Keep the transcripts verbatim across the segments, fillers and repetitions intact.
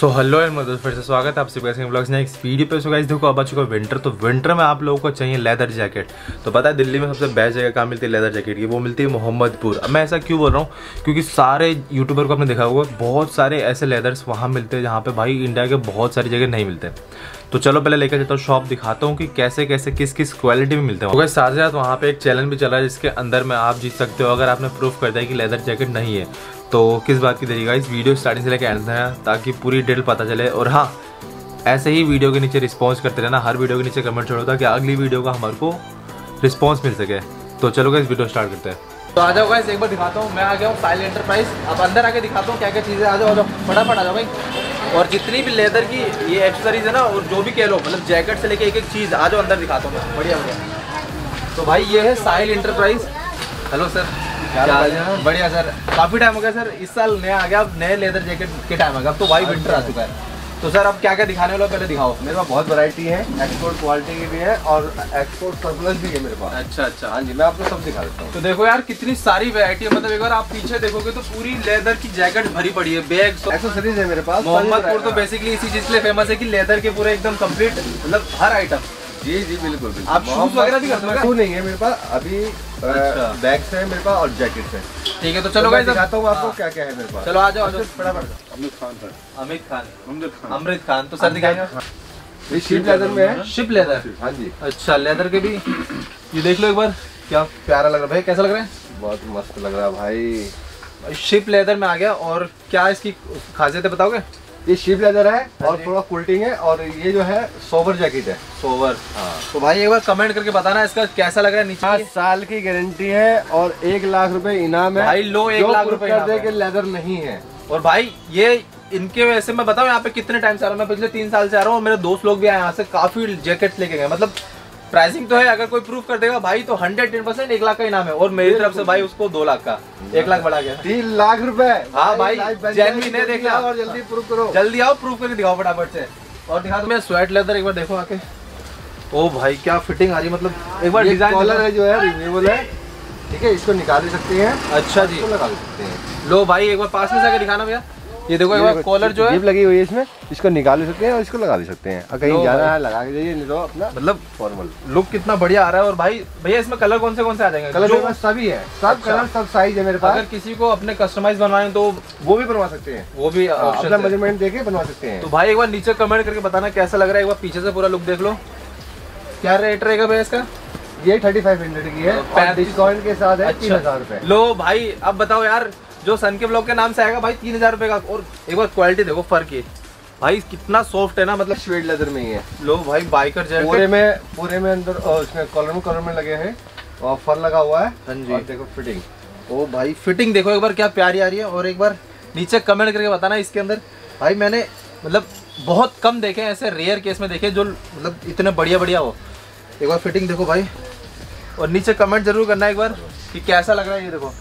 So hello and मतलब फिर से स्वागत है आप सभी का ब्लॉग्स नेक्स्ट वीडियो पे। सो गाइस देखो अब आ चुका विंटर, तो विंटर में आप लोगों को चाहिए लेदर जैकेट। तो पता है दिल्ली में सबसे बेस्ट जगह कहाँ मिलती है लेदर जैकेट की? वो मिलती है मोहम्मदपुर। अब मैं ऐसा क्यों बोल रहा हूँ, क्योंकि सारे यूट्यूबर को आपने देखा होगा बहुत सारे ऐसे लेदर्स वहाँ मिलते हैं जहाँ पे भाई इंडिया के बहुत सारी जगह नहीं मिलते। तो चलो पहले लेकर चलता हूँ शॉप, दिखाता हूँ कि कैसे कैसे किस किस क्वालिटी में मिलते हैं। साथ ही साथ वहाँ पे एक चैलेंज भी चल रहा है जिसके अंदर में आप जीत सकते हो अगर आपने प्रूफ कर दिया कि लेदर जैकेट नहीं है। तो किस बात की देरी गाइस, वीडियो स्टार्टिंग से लेकर एंड तक ताकि पूरी डिटेल पता चले। और हाँ, ऐसे ही वीडियो के नीचे रिस्पॉन्स करते रहना, हर वीडियो के नीचे कमेंट छोड़ो ताकि अगली वीडियो का हमारे को रिस्पॉन्स मिल सके। तो चलो गाइस वीडियो स्टार्ट करते हैं। तो आ जाओ गाइस, एक बार दिखाता हूँ। मैं आ गया हूँ साहिल एंटरप्राइज। अब अंदर आके दिखाता हूँ क्या क्या चीज़ें। आ जाओ आ जाओ फटाफट आ जाओ भाई। और जितनी भी लेदर की ये एक्सेसरीज है ना, और जो भी कह लो, मतलब जैकेट से लेके एक एक चीज़, आ जाओ अंदर दिखाता हूँ मैं। बढ़िया बढ़िया। तो भाई ये है साहिल एंटरप्राइज। हेलो सर, क्या बढ़िया सर। काफ़ी टाइम हो गया सर, इस साल नया आ गया, अब नए लेदर जैकेट के टाइम आ गया। अब तो भाई विंटर आ चुका है। तो सर अब क्या क्या दिखाने वाला पहले दिखाओ। मेरे पास बहुत वैरायटी है, एक्सपोर्ट क्वालिटी की भी है और एक्सपोर्ट सरप्लस भी है मेरे पास। अच्छा अच्छा, हाँ जी, मैं आपको सब दिखा देता हूँ। तो देखो यार कितनी सारी वैरायटी है। मतलब एक बार आप पीछे देखोगे तो पूरी लेदर की जैकेट भरी पड़ी है, बैग, एक्सेसरीज है मेरे पास। मोहम्मदपुर तो बेसिकली इसी चीज के लिए फेमस है कि लेदर के पूरे एकदम कंप्लीट, मतलब हर आइटम। जी जी बिल्कुल बिल्कुल। आप शूज वगैरह भी करते हो? शूज नहीं है मेरे पास अभी, बैग्स है मेरे पास और जैकेट्स है। ठीक है, तो चलो गाइस दिखाता हूँ आपको क्या क्या है मेरे पास। चलो आ जाओ आ जाओ फटाफट। अमित खान सर। अमित खान अमृत खान तो सर दिखाएंगे। ये शिप लेदर में है। शिप लेदर, हाँ जी। अच्छा, लेदर के भी ये देख लो एक बार, क्या प्यारा लग रहा है भाई। कैसा लग रहा है? बहुत मस्त लग रहा है भाई। शिप लेदर में आ गया। और क्या इसकी खासियत है बताओगे? ये शिप लेदर है और थोड़ा कुल्टिंग है, और ये जो है सोवर जैकेट है। सोवर, हाँ। तो भाई एक बार कमेंट करके बताना इसका कैसा लग रहा है। नीचे पाँच साल की गारंटी है और एक लाख रुपए इनाम है। भाई लो, एक लाख रुपए कर दे कि लेदर नहीं है। और भाई ये इनके वजह से मैं बताऊं, यहाँ पे कितने टाइम से आ रहा हूँ मैं, पिछले तीन साल से आ रहा हूँ। मेरे दोस्त लोग भी आए यहाँ से, काफी जैकेट लेके गए। मतलब प्राइसिंग तो है, अगर कोई प्रूफ कर देगा भाई तो हंड्रेड टेन परसेंट एक लाख का इनाम है। और मेरी तरफ से भाई उसको दो लाख का, एक लाख बढ़ा गया, तीन लाख रुपए। हाँ भाई, जेन्युइन है, देखना और जल्दी प्रूफ करो। जल्दी आओ, प्रूफ करके दिखाओ फटाफट से। और दिखा दो मैं स्वेट लेदर, एक बार देखो आके। ओ भाई क्या फिटिंग आ रही है, मतलब एक बार डिजाइन कॉलर है जो है रिन्यूएबल है, ठीक है, इसको निकाल भी सकते हैं। अच्छा जी, लगा भी सकते हैं। लो भाई एक बार पास में से आके दिखाना भैया। ये देखो एक बार कॉलर जो है जिप लगी हुई है इसमें, इसको निकाल भी सकते हैं और इसको लगा भी सकते हैं। कहीं जाना है लगा के जाइए, नहीं तो अपना मतलब फॉर्मल लुक कितना बढ़िया आ रहा है। और भाई भैया इसमें कलर कौन से कौन से आ जाएंगे? कलर मेरे पास सभी है, सब कलर सब साइज है मेरे पास। अगर किसी को अपने कस्टमाइज बनवाए तो वो भी बनवा सकते हैं, वो भी अपना मेजरमेंट देके बनवा सकते हैं। तो भाई एक बार नीचे कमेंट करके बताना कैसा लग रहा है। एक बार पीछे से पूरा लुक देख लो। क्या रेट रहेगा भैया इसका? ये थर्टी फाइव हंड्रेड की है, डिस्काउंट के साथ है तीन हजार रुपए। लो भाई अब बताओ यार, जो सन के ब्लॉग के नाम से आएगा भाई तीन हजार रुपए का। और एक बार क्वालिटी देखो, फर की भाई कितना सॉफ्ट है ना, मतलब स्वेट लेदर में ही है। लो भाई बाइकर जैकेट पूरे में पूरे में अंदर उसमें कॉलर में कॉलर में लगे हैं और फर लगा हुआ है। हाँ जी। और देखो फिटिंग, ओ भाई फिटिंग देखो एक बार क्या प्यारी आ रही है। और एक बार नीचे कमेंट करके बताना इसके अंदर। भाई मैंने मतलब बहुत कम देखे हैं ऐसे, रेयर केस में देखे जो मतलब इतने बढ़िया बढ़िया हो। एक बार फिटिंग देखो भाई, और नीचे कमेंट जरूर करना एक बार कि कैसा लग रहा है। ये देखो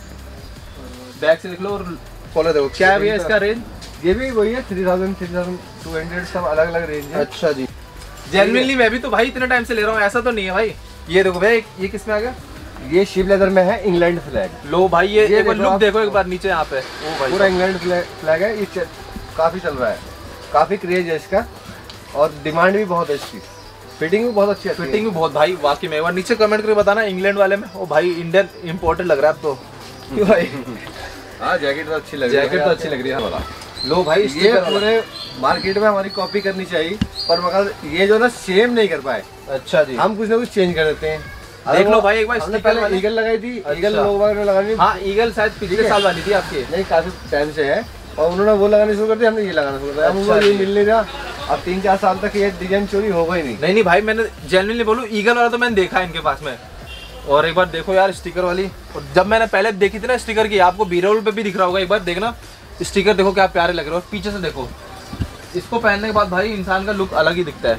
बैक से देख लो, और कॉलर देखो क्या है भैया इसका रेंज? ये भी वही है, three thousand three thousand two hundred सब अलग अलग रेंज है। अच्छा जी, जेन्युइनली मैं भी तो भाई इतने टाइम से ले रहा हूँ, ऐसा तो नहीं है भाई। ये देखो भाई, ये किस में आ गया? ये शिप लेदर में है, इंग्लैंड फ्लैग। लो भाई ये, ये एक बार लुक देखो एक बार नीचे यहाँ पे। ओ भाई पूरा इंग्लैंड फ्लैग है, ये काफी चल रहा है, काफी क्रेज है इसका और डिमांड भी बहुत है इसकी। फिटिंग भी बहुत अच्छी है, फिटिंग भी बहुत भाई वाकई में। एक बार नीचे कमेंट करके बताना इंग्लैंड वाले में। ओ भाई इंडियन इम्पोर्टेड लग रहा है अब तो, क्यों भाई? हाँ जैकेट तो अच्छी लग रही है, जैकेट तो अच्छी लग रही है। लो भाई ये पूरे मार्केट में हमारी कॉपी करनी चाहिए, पर मगर ये जो ना सेम नहीं कर पाए। अच्छा जी, हम कुछ ना कुछ चेंज कर देते हैं। देख लो भाई एक बार, हमने पहले ईगल लगाई थी। ईगल लोग ने लगानी। हाँ ईगल शायद पिछले साल वाली थी आपकी। नहीं काफी टाइम से है, और उन्होंने वो लगानी शुरू कर दी, हमने ये लगाना शुरू कर दिया। हमको ये मिल नहीं रहा, अब तीन चार साल तक ये डिजाइन चोरी होगा ही नहीं। नहीं नहीं भाई, मैंने जेन्युइनली बोलूं ईगल वाला तो मैंने देखा है इनके पास में। और एक बार देखो यार स्टिकर वाली, और जब मैंने पहले देखी थी ना स्टिकर की, आपको बी-रोल पे भी दिख रहा होगा, एक बार देखना स्टिकर देखो क्या प्यारे लग रहे हो। और पीछे से देखो, इसको पहनने के बाद भाई इंसान का लुक अलग ही दिखता है।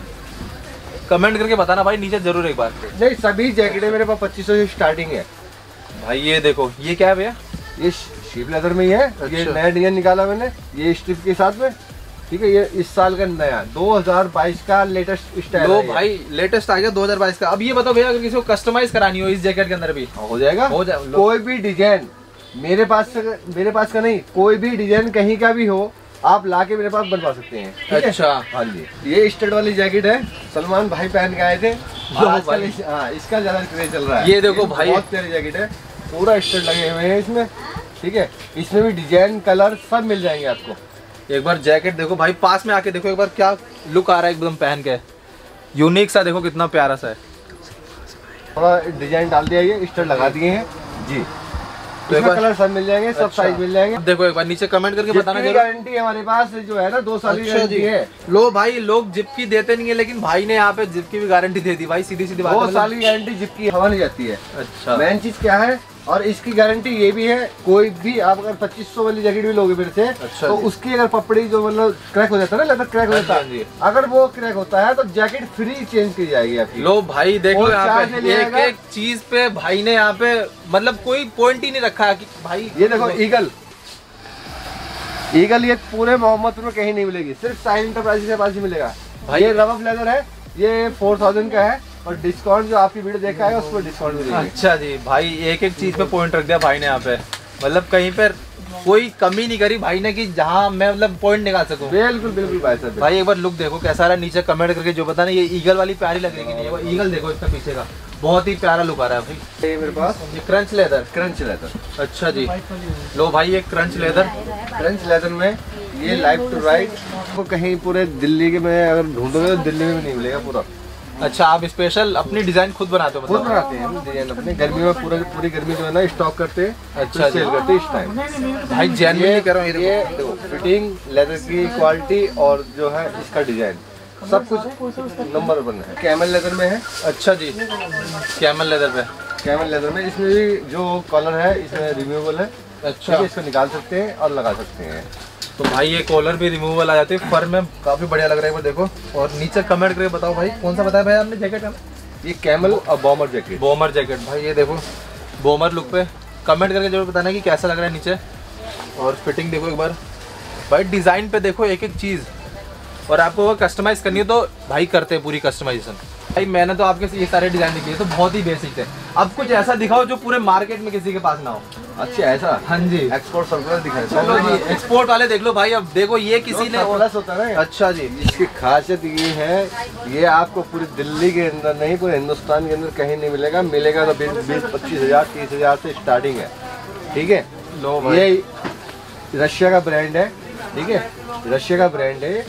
कमेंट करके बताना भाई नीचे जरूर एक बार। नहीं सभी जैकेटें मेरे पास पच्चीस सौ से स्टार्टिंग है भाई। ये देखो ये क्या है भैया? ये शिप लेदर में ही है। अच्छा। ये नया डिजाइन निकाला मैंने, ये स्ट्रिप के साथ में, ठीक है। ये इस साल का नया दो हज़ार बाईस का लेटेस्ट स्टाइल है। भाई लेटेस्ट आ गया दो हज़ार बाईस का। अब ये बताओ भैया, अगर किसी को कस्टमाइज करानी हो इस जैकेट के अंदर भी हो जाएगा, हो जाएगा। कोई भी डिजाइन मेरे पास मेरे पास का नहीं, कोई भी डिजाइन कहीं का भी हो, आप लाके मेरे पास बनवा सकते हैं, ठीक है? अच्छा हाँ जी, ये स्टड वाली जैकेट है, सलमान भाई पहन के आए थे। आजकल इस, हाँ, इसका ज्यादा क्रेज चल रहा है। ये देखो भाई, बहुत प्यारी जैकेट है, पूरा स्टड लगे हुए हैं इसमें, ठीक है? इसमें भी डिजाइन कलर सब मिल जाएंगे आपको। एक बार जैकेट देखो भाई, पास में आके देखो एक बार क्या लुक आ रहा है एकदम पहन के, यूनिक सा देखो कितना प्यारा सा है। थोड़ा डिजाइन डाल दिया, ये स्टड लगा दिए हैं जी। तो एक कलर सब मिल जाएंगे, सब साइज मिल जाएंगे। देखो एक बार नीचे कमेंट करके बताना जरूर। गारंटी हमारे पास जो है ना, दो साल की गारंटी है। लो भाई, लोग जिप की देते नहीं है, लेकिन भाई ने यहाँ पे जिप की भी गारंटी दे दी भाई, सीधी सीधी बात। दो साल की गारंटी जिप की हवा नहीं जाती है। अच्छा, मेन चीज क्या है, और इसकी गारंटी ये भी है, कोई भी आप अगर पच्चीस सौ वाली जैकेट भी लोगे मेरे से, अच्छा तो उसकी अगर पपड़ी जो मतलब क्रैक हो जाता है ना, लेदर क्रैक हो जाता है, अगर वो क्रैक होता है तो जैकेट फ्री चेंज की जाएगी आपकी। लो भाई देख लो यहाँ पे एक एक एक चीज पे भाई ने यहाँ पे मतलब कोई पॉइंट ही नहीं रखा है कि भाई। ये देखो ईगल, ईगल ये पूरे मोहम्मदपुर में कहीं नहीं मिलेगी, सिर्फ साइन एंटरप्राइजेज के पास ही मिलेगा भाई। ये रफ लेदर है, ये फोर थाउजेंड का है, और डिस्काउंट जो आपकी वीडियो देखा है उस पर डिस्काउंट मिलेगा। अच्छा जी भाई, एक एक चीज पे पॉइंट रख दिया भाई ने यहाँ पे, मतलब कहीं पर कोई कमी नहीं करी भाई ने कि जहाँ मैं मतलब पॉइंट निकाल सकूं। बिल्कुल बिल्कुल भाई साहब। भाई एक बार लुक देखो कैसा रहा, नीचे कमेंट करके जो बताना। ये ईगल वाली प्यारी लग रही है कि नहीं? वो ईगल देखो इसका पीछे का, बहुत ही प्यारा लुक आ रहा है भाई। ये मेरे पास ये क्रंच लेदर, क्रंच लेदर। अच्छा जी, लो भाई ये क्रंच लेदर। क्रंच लेदर में ये लाइफ टू राइट आपको कहीं पूरे दिल्ली के में अगर ढूंढोगे तो दिल्ली में भी नहीं मिलेगा पूरा। अच्छा, आप स्पेशल अपनी डिजाइन खुद बनाते हो? खुद बनाते हैं हम डिजाइन अपने, गर्मी में पूरा पूरी गर्मी जो है ना स्टॉक करते हैं। अच्छा, सेल करते हैं इस टाइम। भाई जेन्युइनली कह रहा हूँ, ये देखो फिटिंग, लेदर की क्वालिटी और जो है इसका डिजाइन सब कुछ नंबर वन है। कैमल लेदर में है। अच्छा जी, कैमल लेदर पे, कैमल लेदर में इसमें भी जो कलर है इसमें रिमूवेबल है। अच्छा, इसको निकाल सकते हैं और लगा सकते हैं। तो भाई ये कॉलर भी रिमूवल आ जाते हैं, फर में काफी बढ़िया लग रहा है। वो देखो, और नीचे कमेंट करके बताओ भाई कौन सा बताया भाई आपने जैकेट का? ये कैमल और बॉमर जैकेट। बॉमर जैकेट भाई, ये देखो बॉमर लुक पे कमेंट करके जरूर बताना कि कैसा लग रहा है नीचे। और फिटिंग देखो एक बार भाई, डिजाइन पे देखो एक एक चीज, और आपको वो कस्टमाइज करनी है तो भाई करते हैं पूरी कस्टमाइजेशन। भाई मैंने तो आपके ये सारे डिजाइन दिखे तो बहुत ही बेसिक थे, अब कुछ ऐसा दिखाओ जो पूरे मार्केट में किसी के पास ना हो। अच्छा ऐसा? हाँ जी, एक्सपोर्ट सरप्लस दिखाया। चलो जी, एक्सपोर्ट वाले देख लो भाई। अब देखो ये किसी ने सरप्लस होता है ना। अच्छा जी, इसकी खासियत ये है, ये आपको पूरी दिल्ली के अंदर नहीं पूरे हिंदुस्तान के अंदर कहीं नहीं मिलेगा। मिलेगा तो बीस पच्चीस हजार तीस हजार से स्टार्टिंग है, ठीक है? लो भाई, ये रशिया का ब्रांड है, ठीक है? रशिया का ब्रांड है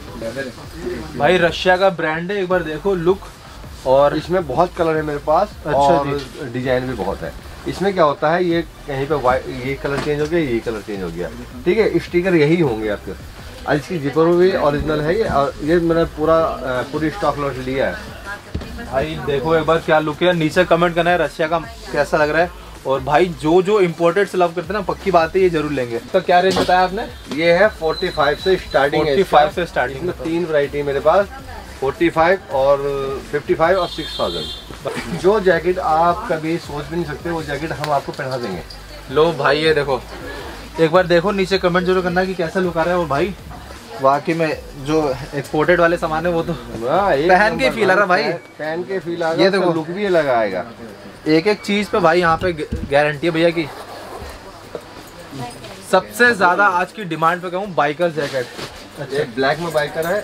भाई रशिया का ब्रांड है। एक बार देखो लुक, और इसमें बहुत कलर है मेरे पास। अच्छा और डिजाइन भी बहुत है। इसमें क्या होता है, ये कहीं पे वाइट ये कलर चेंज हो गया, ये कलर चेंज हो गया, ठीक है? स्टिकर यही होंगे आपके, और इसकी जिपर भी ओरिजिनल है ये, और ये मैंने पूरा पूरी स्टॉक लॉट लिया है। भाई देखो एक बार क्या लुक है। नीचे कमेंट करना है रशिया का कैसा लग रहा है। और भाई जो जो इम्पोर्टेड से लव करते हैं ना, पक्की बात है ये जरूर लेंगे। तो क्या रेंज बताया आपने? ये है पैंतालीस से स्टार्टिंग है। पैंतालीस से स्टार्टिंग में तीन वैरायटी मेरे पास, पैंतालीस और पचपन और छह हज़ार। जो जैकेट आप कभी सोच भी नहीं सकते वो जैकेट हम आपको पहना देंगे। लो भाई ये देखो, एक बार देखो नीचे कमेंट जरूर करना कि कैसा लुक आ रहा है। और भाई वाकई में जो एक्सपोर्टेड वाले सामान है वो तो पहन के फील आ रहा भाई, पहन के फील आ रहा। ये देखो लुक भी ये लगाएगा। एक एक चीज पे भाई यहाँ पे गारंटी है भैया की। सबसे ज्यादा आज की डिमांड पे कहूँ बाइकर जैकेट। अच्छा, एक ब्लैक में बाइकर है,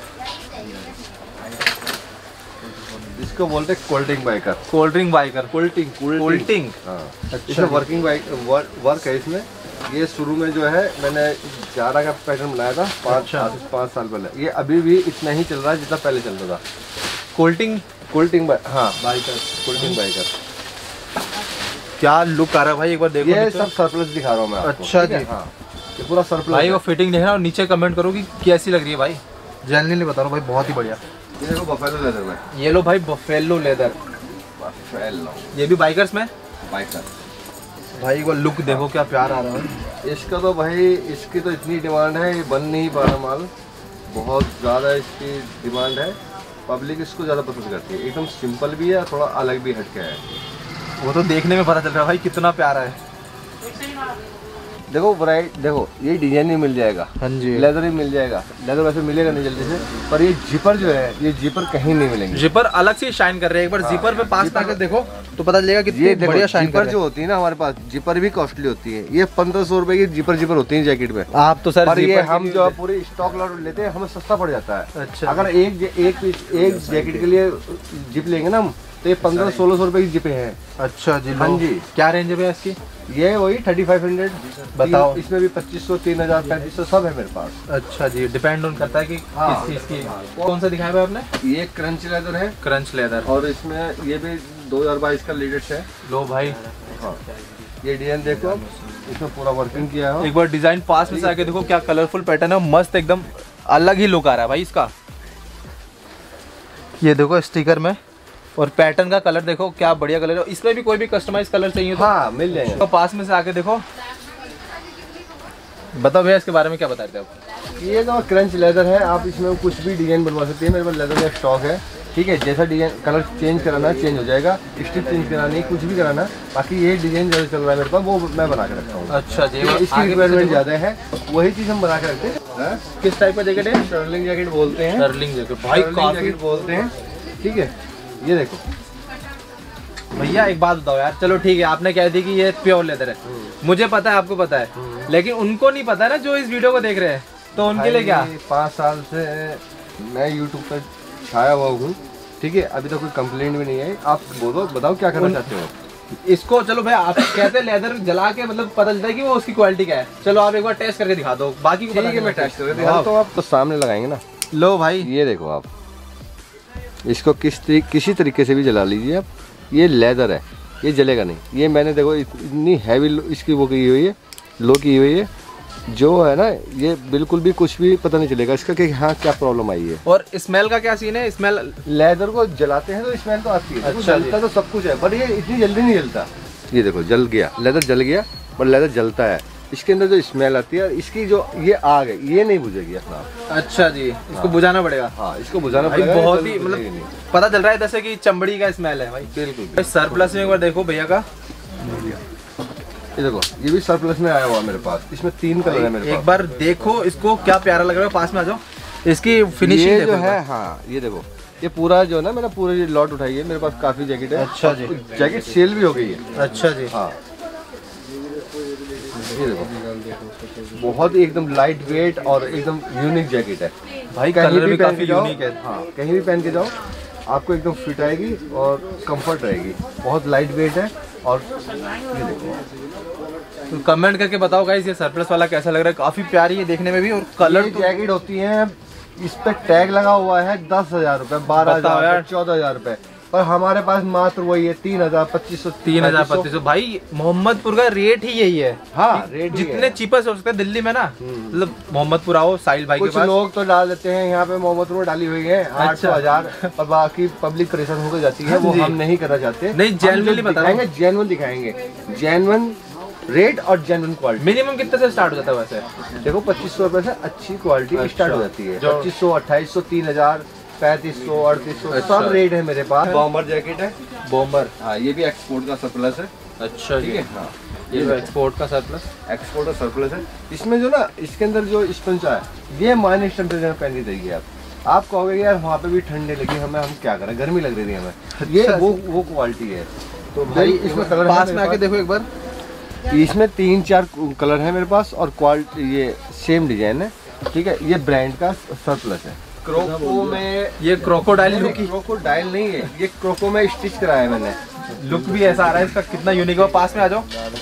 इसको बोलते हैं quilting biker. Cold drink biker, quilting quilting. हाँ, अच्छा, इसमें वर्किंग बाइक वर्क है इसमें। ये शुरू में जो है मैंने जारा का पैटर्न बनाया था पाँच अच्छा। पाँच साल पहले। ये अभी भी इतना ही चल रहा है जितना पहले चलता था। कोल्टिंग कोल्टिंग हाँ बाइकर, कोल्टिंग बाइकर। क्या लुक आ रहा है भाई, एक बार देखो। ये सब सरप्लस दिखा रहा हूँ मैं आपको। अच्छा ठीक है? जी, हाँ, ये पूरा सरप्लस भाई वो फिटिंग देखना और नीचे कमेंट करो कि कैसी लग रही है भाई। जेन्युइनली बता रहा हूँ भाई, बहुत ही बढ़िया। ये देखो बफेलो लेदर में। ये लो भाई बफेलो लेदर, बफेलो ये भी बाइकर्स में। बाइकर भाई वो लुक देखो क्या प्यार आ रहा है। इसका तो भाई इसकी तो इतनी डिमांड है, ये बन नहीं पा रहा माल, बहुत ज़्यादा इसकी डिमांड है। पब्लिक इसको ज़्यादा पसंद करती है। एकदम सिंपल भी है, थोड़ा अलग भी हटके है। वो तो देखने में पता चल रहा है भाई कितना प्यारा है। देखो वैरायटी, देखो ये डिजाइन भी मिल जाएगा, हाँ जी, लेदर भी मिल जाएगा। लेदर वैसे मिलेगा नहीं जल्दी से, पर ये जिपर जो है ये जिपर कहीं नहीं मिलेंगे। जिपर अलग से शाइन कर रहे हैं, एक बार हाँ, जिपर पे पास में आकर देखो तो पता चलेगा कि ये बढ़िया शाइन कर रहे हैं। जो होती है ना हमारे पास, जिपर भी कॉस्टली होती है। ये पंद्रह सौ रुपए की जिपर जिपर होती है जैकेट में। आप तो सर, पर ये हम जो पूरी स्टॉक लॉट लेते हैं हमें सस्ता पड़ जाता है। अच्छा, अगर एक एक पीस एक जैकेट के लिए जिप लेंगे ना हम, तो ये पंद्रह सोलह सौ रुपए की जिपे हैं। अच्छा जी, हाँ जी। क्या रेंज है इसकी? ये वही थर्टी फाइव हंड्रेड। बताओ, इसमें भी पच्चीस सौ, तीन हजार, पैंतीस सौ सब है मेरे पास। अच्छा जी, डिपेंड ऑन करता है कि हाँ, किस चीज की। कौन सा दिखाया आपने? ये क्रंच लेदर है, क्रंच लेदर, और इसमें ये भी दो हजार बाईस का लेटेस्ट है। लो भाई, हाँ, ये डिजाइन देखो, इसमें पूरा वर्किंग किया है। एक बार डिजाइन पास में से आके देखो, क्या कलरफुल पैटर्न है, मस्त एकदम अलग ही लुक आ रहा है भाई इसका। ये देखो स्टिकर में, और पैटर्न का कलर देखो क्या बढ़िया कलर है। इसमें भी कोई भी कस्टमाइज कलर चाहिए तो हाँ मिल जाएगा। तो पास में से आके देखो, बताओ भैया इसके बारे में क्या बता रहे थे आप? ये तो क्रंच लेदर है, आप इसमें कुछ भी डिजाइन बनवा सकते हैं। मेरे पास लेदर का स्टॉक है, ठीक है। जैसा डिजाइन कलर चेंज कराना चेंज हो जाएगा, स्टिच चेंज कराना कुछ भी कराना, बाकी ये डिजाइन जो चल रहा है मेरे पास वो मैं बना के रखता हूँ। अच्छा जी, इसकी रिक्वायरमेंट ज्यादा है, वही चीज हम बना के रखते हैं। किस टाइप का जैकेट है? शर्लिंग जैकेट बोलते हैं। शर्लिंग जैकेट भाई, काफी बोलते हैं, ठीक है। ये देखो भैया, एक बात बताओ यार, चलो ठीक है, आपने कह दी कि ये प्योर लेदर है, मुझे पता है, आपको पता है, लेकिन उनको नहीं पता ना जो इस वीडियो को देख रहे हैं, तो उनके लिए क्या? पाँच साल से मैं यूट्यूब पर छाया हुआ हूँ, ठीक है। अभी तो कोई कंप्लेंट भी नहीं है। आप बोलो, बताओ क्या करना चाहते हो इसको? चलो भाई, आप कहते हैं लेदर जला के मतलब पता चलता है कि वो उसकी क्वालिटी क्या है। चलो आप एक बार टेस्ट करके दिखा दो, बाकी को मैं टेस्ट करके दिखा तो आप तो सामने लगाएंगे ना। लो भाई, ये देखो, आप इसको किस किसी तरीके से भी जला लीजिए आप, ये लेदर है, ये जलेगा नहीं। ये मैंने देखो इतनी हैवी इसकी वो की हुई है, लो की हुई है, जो है ना, ये बिल्कुल भी कुछ भी पता नहीं चलेगा इसका कि हाँ क्या प्रॉब्लम आई है। और स्मेल का क्या सीन है? स्मेल, लेदर को जलाते हैं तो स्मेल तो आती है। अच्छा, जलता तो सब कुछ है, पर ये इतनी जल्दी नहीं जलता। ये देखो जल गया, लेदर जल गया, पर लेदर जलता है। इसके अंदर जो स्मेल आती है, इसकी जो ये आग है, ये नहीं बुझेगी अपना। अच्छा जी, इसको बुझाना पड़ेगा। हाँ, इसको बुझाना पड़ेगा। बहुत ही मतलब पता चल रहा है जैसे कि चमड़ी का स्मेल है भाई। बिल्कुल। सरप्लस में एक बार देखो भैया का, ये देखो, ये भी सरप्लस में आया हुआ मेरे पास। इसमें तीन कलर है मेरे पास। एक बार देखो इसको, क्या प्यारा लग रहा है। पास में आ जाओ, इसकी फिनिशिंग ये जो है, हाँ ये देखो, ये पूरा जो है ना, मैंने पूरे लॉट उठाई है। मेरे पास काफी जैकेट है। अच्छा जी, जैकेट सेल भी हो गई है। अच्छा जी, हाँ ये देखो, बहुत ही एकदम लाइट वेट और एकदम यूनिक जैकेट है भाई। कहीं कलर भी भी पहन काफी के जाओ, यूनिक है। हाँ कहीं भी पहन के जाओ, आपको एकदम फिट आएगी और कंफर्ट रहेगी। बहुत लाइट वेट है। और ये देखो, तो कमेंट करके बताओ गाइस, ये सरप्लस वाला कैसा लग रहा है। काफी प्यारी है देखने में भी, और कलर तो जैकेट होती है, इस पे टैग लगा हुआ है दस हजार रुपए, बारह हजार, चौदह हजार रुपए, पर हमारे पास मात्र वही है तीन हजार, पच्चीस सौ, तीन हजार पच्चीस सौ। भाई मोहम्मदपुर का रेट ही यही है। हाँ, रेट जितने चीपेस्ट हो सकते हैं दिल्ली में ना, मतलब मोहम्मदपुर आओ, साहिल भाई के पास। कुछ लोग तो डाल देते हैं यहाँ पे, मोहम्मदपुर में डाली हुई है आठ सौ हजार, पर बाकी पब्लिक परेशान होकर जाती है, वो हम नहीं करना चाहते। नहीं, जेन्युइनली बताएंगे, जेन्युइन दिखाएंगे, जेन्युइन रेट और जेन्युइन क्वालिटी। मिनिमम कितने से स्टार्ट हो जाता है वैसे? देखो पच्चीस सौ रुपए से अच्छी क्वालिटी स्टार्ट हो जाती है। पच्चीस सौ, अट्ठाईस सौ, तीन हजार, पैंतीस सौ, अड़तीस सौ, सब रेट है मेरे पास। बॉम्बर जैकेट है, बॉम्बर। हाँ, ये भी एक्सपोर्ट का सरप्लस है। अच्छा, ठीक है। हाँ, ये एक्सपोर्ट का सरप्लस, एक्सपोर्ट का सरप्लस है। इसमें जो ना, इसके अंदर जो स्पंज है, ये माइनस टेम्परेचर में पहनी रहेगी। आप आप कहोगे यार वहाँ पे भी ठंडे लगी, हमें हम क्या करें, गर्मी लग रही थी हमें। ये वो वो क्वालिटी है। तो भाई इसमें कलर पास में आके देखो एक बार, इसमें तीन चार कलर है मेरे पास, और क्वालिटी ये सेम डिजाइन है, ठीक है। ये ब्रांड का सरप्लस है। क्रोको में, ये क्रोकोडाइल लुक, क्रोकोडाइल नहीं है, ये क्रोको में स्टिच कराया है मैंने। लुक भी ऐसा आ रहा है इसका, कितना यूनिक है। पास में आ जाओ,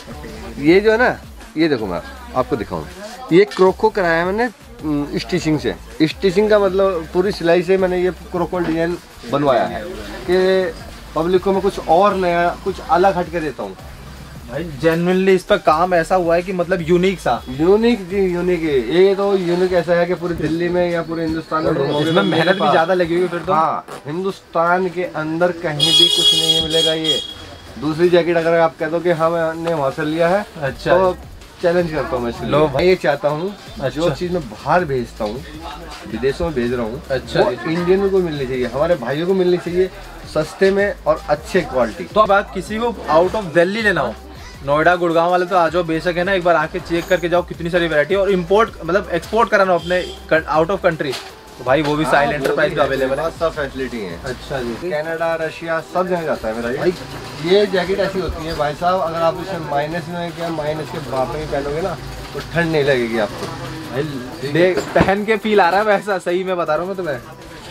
ये जो है ना, ये देखो मैं आपको दिखाऊं, ये क्रोको कराया है मैंने स्टिचिंग से। स्टिचिंग का मतलब पूरी सिलाई से मैंने ये क्रोको डिजाइन बनवाया है कि पब्लिक को मैं कुछ और नया, कुछ अलग हट के देता हूँ। भाई जेन्युइनली इस पर काम ऐसा हुआ है कि मतलब यूनिक सा। यूनिक जी, यूनिक है ये तो। यूनिक ऐसा है कि पूरी दिल्ली में या पूरे हिंदुस्तान में, इसमें मेहनत भी ज्यादा लगी हुई फिर तो। हाँ, हिंदुस्तान के अंदर कहीं भी कुछ नहीं मिलेगा ये। दूसरी जैकेट अगर आप कह दो कि हाँ मैंने वहाँ से लिया है, अच्छा, तो चैलेंज करता हूँ मैं। लो भाई, ये चाहता हूँ, अच्छा, जो चीज मैं बाहर भेजता हूँ, विदेशों में भेज रहा हूँ, अच्छा, वो इंडियन को मिलनी चाहिए, हमारे भाइयों को मिलनी चाहिए, सस्ते में और अच्छे क्वालिटी। तो अब आप किसी को आउट ऑफ दिल्ली लेना हो, नोएडा गुड़गांव वाले तो आ जाओ बेशक है ना, एक बार आके चेक करके जाओ कितनी सारी वैरायटी। और इम्पोर्ट मतलब एक्सपोर्ट कराना अपने आउट ऑफ कंट्री तो भाई वो भी साहिल एंटरप्राइज में अवेलेबल है, सब फैसिलिटी है। अच्छा जी, कनाडा रशिया सब जगह जाता है मेरा ये भाई। ये जैकेट ऐसी होती है भाई साहब, अगर आप इसे माइनस में क्या माइनस के बाप में पहनोगे ना तो ठंड नहीं लगेगी आपको भाई देख पहन के फील आ रहा है वैसा, सही में बता रहा हूँ मैं तुम्हें।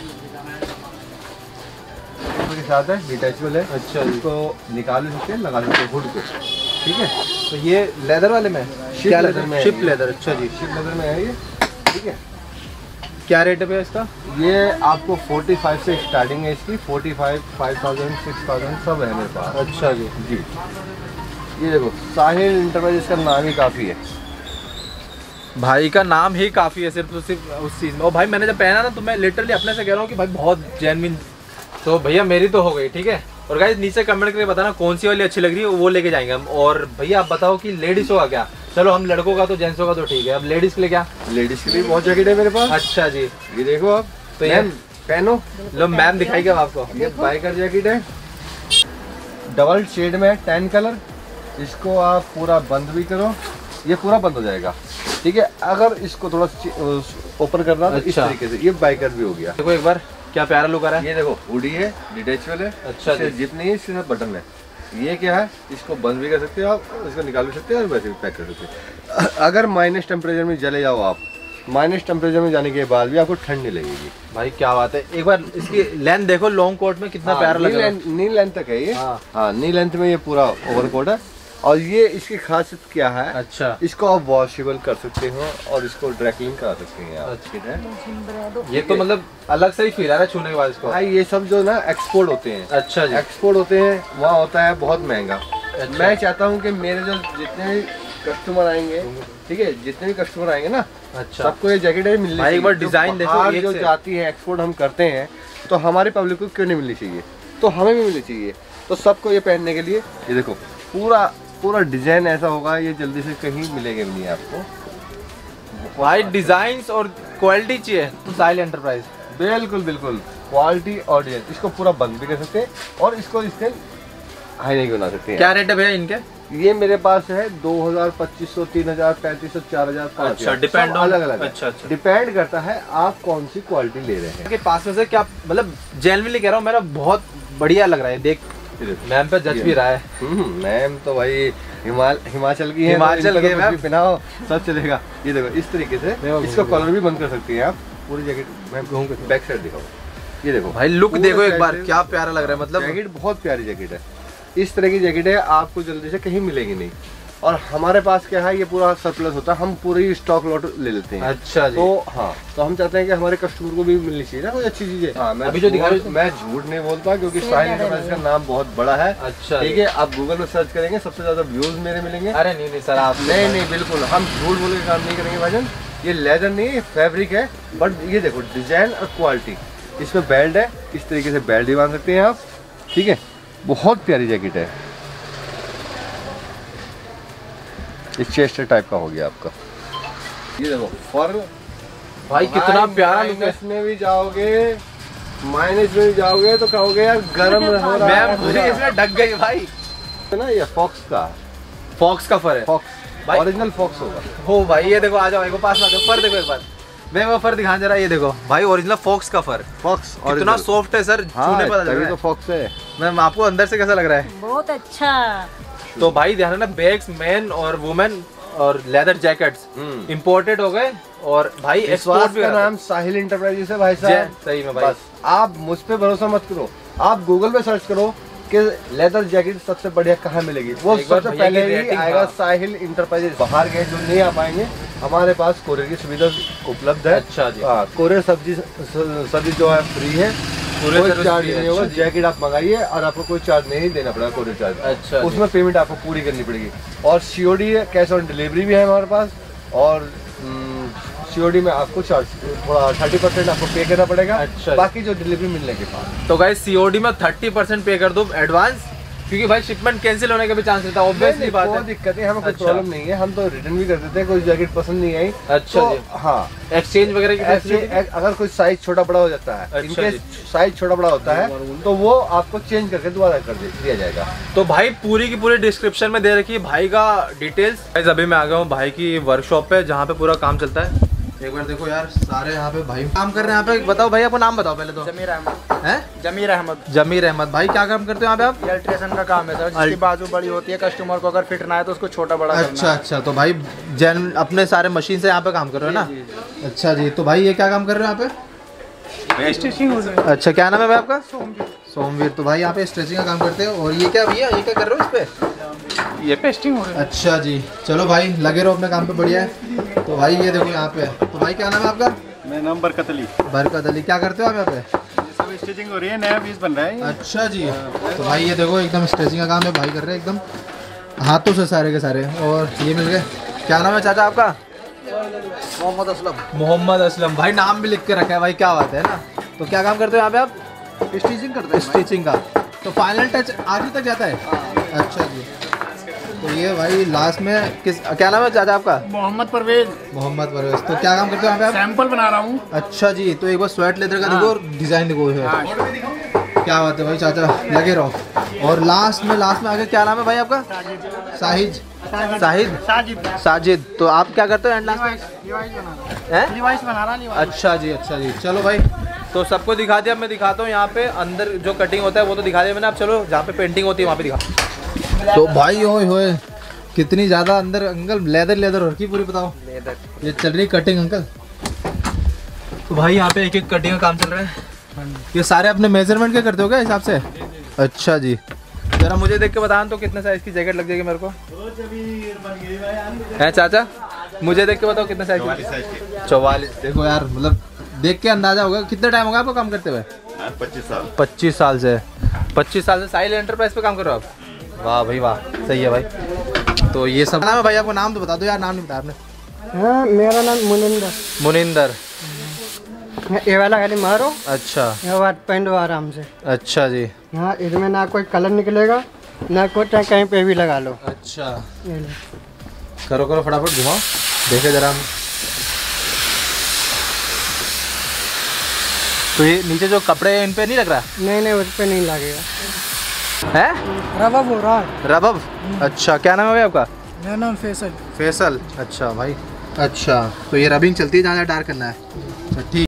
के साथ है डिटैचेबल है। अच्छा, इसको निकाल सकते हैं, लगा सकते हैं हुड को, ठीक है। तो ये लेदर वाले में, क्या लेदर में, शिप लेदर। अच्छा जी, शिप लेदर में है ये, ठीक है। क्या रेट है इसका? ये आपको पैंतालीस से स्टार्टिंग है इसकी, पैंतालीस, पाँच हज़ार, छह हज़ार सब है मेरे पास। अच्छा जी जी, ये देखो साहिल एंटरप्राइज, इसका नाम ही काफ़ी है। भाई का नाम ही काफ़ी है सिर्फ तो सिर्फ उस चीज़ में। और भाई मैंने जब पहना ना तो मैं लिटरली अपने से कह रहा हूँ कि भाई बहुत जेन्युइन। तो भैया मेरी तो हो गई, ठीक है। और गाइस नीचे कमेंट करके बताना कौन सी वाली अच्छी लग रही है, वो लेके जाएंगे हम। और भैया आप बताओ कि लेडीज होगा क्या? चलो हम लड़कों का तो जेंट्सों का तो ठीक है, अब लेडीज के लिए क्या? लेडीज के लिए बहुत जैकेट है मेरे पास। अच्छा जी, ये देखो आप, तो ये पहनो लो, मैम दिखाई क्या आपको? ये बाइकर जैकेट है, डबल शेड में, टेन कलर। इसको आप पूरा बंद भी करो, ये पूरा बंद हो जाएगा, ठीक है। अगर इसको थोड़ा ओपन करना तो इस तरीके से, ये बाइकर भी हो गया। देखो एक बार क्या प्यारा लुक आ रहा है। ये देखो हुडी है, डिटैचेबल है। अच्छा, जितनी है इसके साथ बटन है। ये क्या है, इसको बंद भी कर सकते हो आप, इसको निकाल भी सकते हो और वैसे भी पैक कर सकते हो। अगर माइनस टेम्परेचर में चले जाओ आप, माइनस टेम्परेचर में जाने के बाद भी आपको ठंड नहीं लगेगी। भाई क्या बात है, एक बार इसकी लेंथ देखो, लॉन्ग कोट में कितना प्यारा लग रहा है। नी लेंथ तक है ये। हाँ, हाँ नी लेंथ में ये पूरा ओवर कोट है। और ये इसकी खासियत क्या है, अच्छा, इसको आप वॉशेबल कर सकते हो और इसको ड्राई क्लीन करा सकते हैं आप। अच्छा, ये तो मतलब अलग से ही फील आ रहा है छूने के बाद इसको। भाई ये सब जो ना एक्सपोर्ट होते हैं। अच्छा जी, एक्सपोर्ट होते हैं, वहाँ होता है बहुत महंगा। अच्छा। मैं चाहता हूँ कि मेरे जो जितने भी कस्टमर आएंगे, ठीक है, जितने भी कस्टमर आएंगे ना, अच्छा, सबको ये जैकेट मिलनी चाहिए। एक बार डिजाइन देखो, जो जाती है एक्सपोर्ट हम करते हैं, तो हमारे पब्लिक को क्यों नहीं मिलनी चाहिए, तो हमें भी मिलनी चाहिए। तो सबको ये पहनने के लिए, ये देखो पूरा पूरा डिजाइन ऐसा होगा, ये जल्दी से कहीं मिलेगा भी नहीं आपको। भाई डिजाइन और क्वालिटी चाहिए तो साहिल एंटरप्राइज। बिल्कुल बिल्कुल, क्वालिटी और डिजाइन। इसको पूरा बंद भी कर सकते हैं और इसको इसके हाई नहीं बना सकते हैं। क्या रेट है भैया इनके? ये मेरे पास है दो हजार, पच्चीस सौ, तीन हजार, पैंतीस सौ, चार हजार, पाँच हजार। डिपेंड अलग अलग। अच्छा अच्छा, डिपेंड करता है आप कौन सी क्वालिटी ले रहे हैं। के पास में से क्या मतलब जेन्युइनली कह रहा हूँ, मेरा बहुत बढ़िया लग रहा है। देख मैम पे जज भी रहा है। मैम तो भाई हिमाल हिमाचल की है, हिमाचल के मैम पहनाओ सब चलेगा। ये देखो इस तरीके से इसको कलर भी बंद कर सकती हैं आप। पूरी जैकेट मैं कहूँगा बैक साइड दिखाओ, ये देखो भाई लुक देखो एक बार, क्या प्यारा लग रहा है। मतलब जैकेट बहुत प्यारी जैकेट है, इस तरह की जैकेट है, आपको जल्दी से कहीं मिलेगी नहीं। और हमारे पास क्या है, ये पूरा सरप्लस होता है, हम पूरी स्टॉक लॉट ले लेते हैं। अच्छा जी। तो हाँ, तो हम चाहते हैं कि हमारे कस्टमर को भी मिलनी चाहिए ना कोई अच्छी चीजें। हाँ, मैं अभी जो दिखा रही हूँ, मैं झूठ नहीं बोलता क्योंकि साहिल एंटरप्राइज का नाम बहुत बड़ा है। अच्छा, ठीक है। आप गूगल में सर्च करेंगे, सबसे ज्यादा व्यूज मेरे मिलेंगे। अरे नहीं नहीं सर, आप नहीं नहीं बिल्कुल, हम झूठ बोल के काम नहीं करेंगे भाईजान। ये लेदर नहीं है, फैब्रिक है। बट ये देखो डिजाइन और क्वालिटी, इसमें बेल्ट है, इस तरीके से बेल्ट भी बांध सकते हैं आप, ठीक है। बहुत प्यारी जैकेट है। ये चेस्ट टाइप का हो गया आपका। ये देखो फर, भाई कितना प्यारा लुक है। इसमें भी जाओगे, माइनस में भी जाओगे तो कहोगे यार गर्म हो रहा है, पूरी इसमें ढक गई भाई। ना ये फॉक्स का, फॉक्स का फर है, फॉक्स ओरिजिनल फॉक्स होगा। हो भाई ये देखो, आ जाओ एक पास में, फर देखो एक बार, मैं वो फर दिखा जरा। ये देखो भाई ओरिजिनल फॉक्स का फर, फॉक्स कितना सॉफ्ट है सर, छूने पता चल रहा है। तो फॉक्स है मैम, आपको अंदर से कैसा लग रहा है? बहुत अच्छा। तो भाई ध्यान रखना, बैग्स मेन और वुमेन और लेदर जैकेट्स इंपोर्टेड हो गए। और भाई एक्सपोर्ट भी। का नाम साहिल एंटरप्राइजेस है भाई साहब, सही में भाई। बस आप मुझ पे भरोसा मत करो, आप गूगल पे सर्च करो कि लेदर जैकेट सबसे बढ़िया कहाँ मिलेगी, वो सबसे पहले ही आएगा साहिल एंटरप्राइजेस। बाहर गए जो नहीं आ पाएंगे, हमारे पास कोरियर की सुविधा उपलब्ध है। अच्छा जी, हाँ, कोरियर सब्जी सब्जी जो है फ्री है, कोई चार्ज नहीं होगा। जैकेट आप मंगाइए और आपको कोई चार्ज नहीं देना पड़ेगा, कोरियर चार्ज। अच्छा, उसमें पेमेंट आपको पूरी करनी पड़ेगी। और सीओडी है, कैश ऑन डिलीवरी भी है हमारे पास। और सीओडी में आपको चार्ज थोड़ा थर्टी परसेंट आपको पे करना पड़ेगा। अच्छा, बाकी जो डिलीवरी मिलने के बाद। तो गाइस सीओडी में थर्टी परसेंट पे कर दो एडवांस, क्योंकि भाई शिपमेंट कैंसिल होने का भी चांस रहता है, ऑब्वियसली बात है। कोई दिक्कत नहीं, हमें कोई अच्छा। प्रॉब्लम नहीं है, हम तो रिटर्न भी कर देते हैं, कोई जैकेट पसंद नहीं आई अच्छा तो जी। हाँ एक्सचेंज वगैरह की ऐसे फैसिलिटी? अगर कोई साइज छोटा बड़ा हो जाता है, अच्छा इनके जी। साइज छोटा बड़ा होता है तो वो आपको चेंज करके दोबारा कर दे- दिया जाएगा। तो भाई पूरी की पूरी डिस्क्रिप्शन में दे रखी है भाई का डिटेल्स। गाइस अभी मैं आ गया हूँ भाई की वर्कशॉप पे जहाँ पे पूरा काम चलता है। एक बार देखो यार, सारे यहाँ पे भाई काम कर रहे हैं। यहाँ पे बताओ भाई, आपको नाम बताओ पहले तो। जमीर अहमद। हैं? जमीर अहमद। जमीर अहमद भाई, क्या काम करते हो यहाँ पे आप? ये अल्ट्रेशन का काम है सर, जिसकी बाजू बड़ी होती है, कस्टमर को अगर फिट ना है तो उसको छोटा बड़ा करना अच्छा है। अच्छा, तो भाई जैन अपने सारे मशीन से यहाँ पे काम कर रहे हो ना? अच्छा जी, तो भाई ये क्या काम कर रहे हो यहाँ पे? स्टिचिंग हो रही है। अच्छा, क्या नाम है भाई आपका? सोमवीर। तो भाई यहाँ पे स्ट्रेचिंग का काम करते हो, और ये क्या भैया, ये क्या कर रहे हो इस पे? ये पेस्टिंग हो रही है। अच्छा जी, चलो भाई लगे रहो अपने काम पे, बढ़िया है। तो भाई ये देखो यहाँ पे, तो भाई क्या नाम है आपका? मेरा नाम बरकत अली। बरकत अली। क्या करते हो आप यहाँ पे? ये सब स्टिचिंग हो रही है, नया पीस बन रहा है। अच्छा जी, तो भाई ये देखो एकदम स्ट्रेचिंग का काम है भाई कर रहे हैं एकदम हाथों से सारे के सारे। और ये मिल गए। क्या नाम है चाचा आपका? मोहम्मद असलम। मोहम्मद असलम। भाई नाम भी लिख के रखा है भाई, क्या बात है ना। तो क्या काम करते हो यहाँ पे आप? स्टिचिंग करते हैं। स्टिचिंग का। तो फाइनल टच आज ही तक जाता है? अच्छा जी, तो ये भाई लास्ट में किस, क्या नाम है चाचा आपका? मोहम्मद परवेज। मोहम्मद परवेज। तो क्या काम करते हो यहाँ पे आप? सैंपल बना रहा हूँ। अच्छा जी, तो एक बार स्वेट लेदर का देखो और डिजाइन देखो है। क्या बात है भाई चाचा, लगे रहो। और लास्ट में लास्ट में आगे क्या नाम है भाई आपका? साहिद। साहिद साजिद। साजिद। तो आप क्या करते हो एंड लास्ट में? लिवाइस बना रहा हैं? लिवाइस बना रहा लिवाइस। अच्छा जी, अच्छा जी, चलो भाई। तो सबको दिखा दिया, मैं दिखाता हूँ यहाँ पे अंदर जो कटिंग होता है वो तो दिखा दिया मैंने। अब चलो जहाँ पे पेंटिंग होती है वहाँ पे दिखा। तो भाई ओए होए कितनी ज़्यादा अंदर अंकल लेदर लेदर हो रखी पूरी, बताओ। लेदर। ये चल रही कटिंग अंकल। तो भाई यहाँ पे एक एक कटिंग का काम चल रहा है। ये सारे अपने मेजरमेंट के करते हो क्या हिसाब से? अच्छा जी, जरा मुझे देख के बताना तो कितने साइज की जैकेट लग जाएगी मेरे को? है चाचा, मुझे देख के बताओ कितने साइज की? चौवालीस। देखो यार, मतलब देख के अंदाजा होगा। कितना टाइम होगा आपको काम करते हुए? पच्चीस साल। पच्चीस साल से पच्चीस साल से साहिल एंटरप्राइज पे काम कर रहे हो आप? वाह भाई वाह, सही है भाई। तो ये सब नाम है भाई, आपको नाम तो बता दो यार, नाम नहीं बताया आपने। हाँ, मेरा नाम मुनिंदर। मुनिंदर। ये वाला खाली मारो, अच्छा ये बात पहन दो आराम से। अच्छा जी। हाँ, इसमें ना कोई कलर निकलेगा ना कोई, चाहे कहीं पे भी लगा लो। अच्छा, ये लो। करो करो फटाफट घुमाओ, देखे जरा हम। तो ये नीचे जो कपड़े हैं इन पे नहीं लग रहा नहीं नहीं, उस पर नहीं लगेगा। है? रबब हो रहा है। रबब। अच्छा, क्या नाम है भाई आपका? मेरा नाम फैसल। फैसल। अच्छा भाई, अच्छा, तो ये रबिंग चलती है जहाँ जहाँ डार्क करना है। अच्छा ठीक।